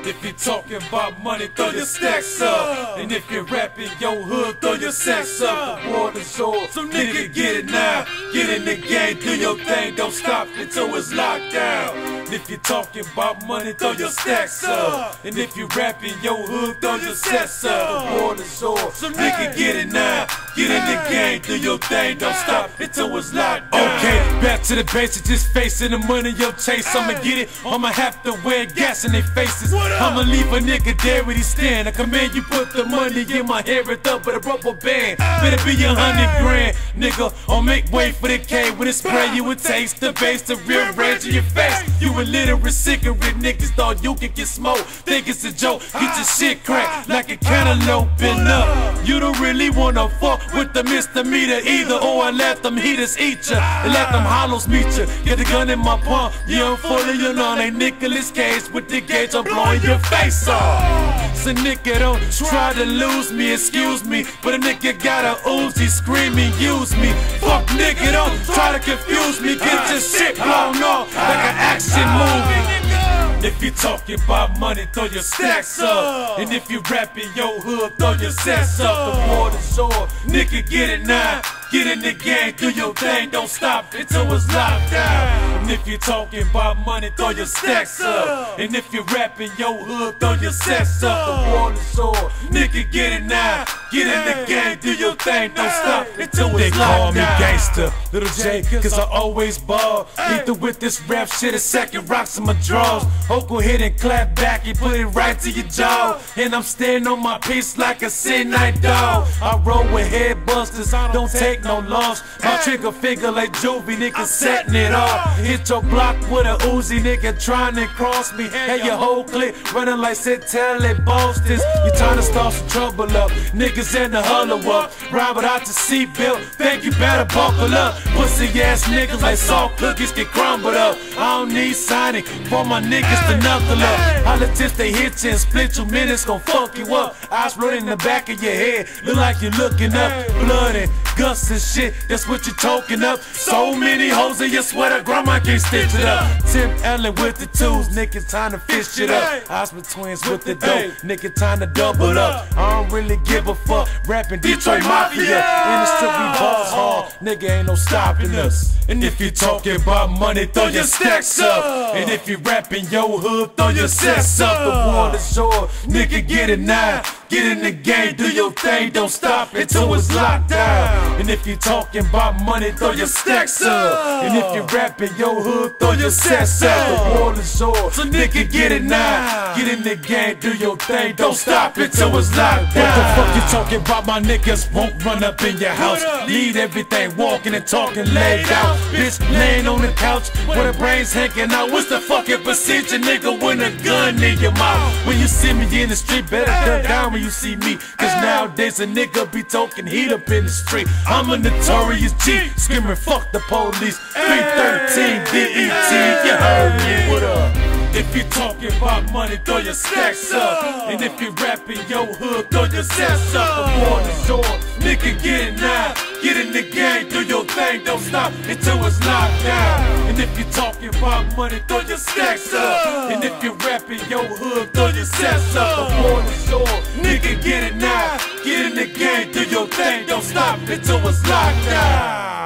If you're talking about money, throw your stacks up. And if you're rapping your hood, throw your sacks up. The war is yours, so nigga get it now. Get in the game, do your thing, don't stop until it's locked down. And if you're talking about money, throw your stacks up. And if you're rapping your hood, throw your sacks up. The war is yours, so nigga get it now. Get in the game, do your thing, don't stop until it's locked down. Okay, back to the basics, just facing the money, yo chase. I'ma get it, I'ma have to wear gas in their faces. I'ma leave a nigga there where he stand. I command you put the money in my hair and up with a rubber band. Better be 100 grand, nigga, or make way for the K. When it spray you would taste the bass, the real range in your face. You illiterate cigarette niggas thought you could get smoked. Think it's a joke, get your shit cracked like a cantaloupe and up. You don't really wanna fuck with the misdemeanor either, or I let them heaters eat ya and let them hollows meet ya. Get the gun in my palm, yeah, I'm fully you know, like Nicolas Cage with the gauge, I'm blowing your face off. So nigga don't try to lose me, excuse me, but a nigga got a Uzi screaming, use me. Fuck nigga, don't try to confuse me, get your shit blown off like an action movie. If you talking about money, throw your stacks up. And if you rapping your hood, throw your sets up. The war is yours, nigga get it now. Get in the game, do your thing, don't stop until it's locked down. And if you're talking about money, throw your stacks up. And if you're rapping your hood, throw your sets up. The war is yours, nigga get it now. Get in the game, do your thing, don't stop until it's locked down. They call me gangster, Little J, cause I always ball. Either with this rap shit, a second rocks in my drawers. Hoco hit and clap back and put it right to your jaw. And I'm staying on my piece like a sin-night dog. I roll with head busters, don't take no loss. My trigger finger like Juvie, nigga setting it off. Hit your block with a Uzi, nigga trying to cross me. Had your whole clique running like Satellite Boston's. You trying to start some trouble up, niggas in the huddle up. Ride without your seatbelt, think you better buckle up. Pussy ass niggas like soft cookies get crumbled up. I don't need signing for my niggas to knuckle up. Politics they hit you and split you, minutes gon' fuck you up. Eyes running in the back of your head, look like you're looking up. Blood and guts and shit, that's what you're talking up. So many hoes in your sweater, grandma can't stitch it up. Tim Allen with the tools, nigga time to fish it up. Osmond twins with the dope, nigga time to double up. I don't really give a fuck, rapping Detroit Mafia. In the strip we balls hard, nigga ain't no stopping us. And if you talking about money, throw your stacks up. And if you rapping your hood, throw your sets up. The war is yours, nigga get it now. Get in the game, do your thing, don't stop until it's locked down. And if you talking about money, throw your stacks up. And if you rapping your hood, throw your sets up. The war is yours, so nigga get it now. Get in the game, do your thing, don't stop until it's locked down. What the fuck you talking about? My niggas won't run up in your house. Leave everything walking and talking laid out. Bitch laying on the couch with her brains hanging out. What's the fucking procedure, nigga, when a gun in your mouth? When you see me in the street, better duck down when you see me, cause nowadays a nigga be talking heat up in the street. I'm a notorious G, screaming fuck the police. 313 DET, you heard me, what up? If you talking about money, throw your stacks up. And if you rapping your hood, throw your sets up. The war is yours, nigga get it now. Get in the game, do your thing, don't stop until it's locked down. And if you talking about money, throw your stacks up. And if you rapping your hood, throw your sets up. The war is yours, nigga get it now. Get in the game, do your thing, don't stop until it's locked down.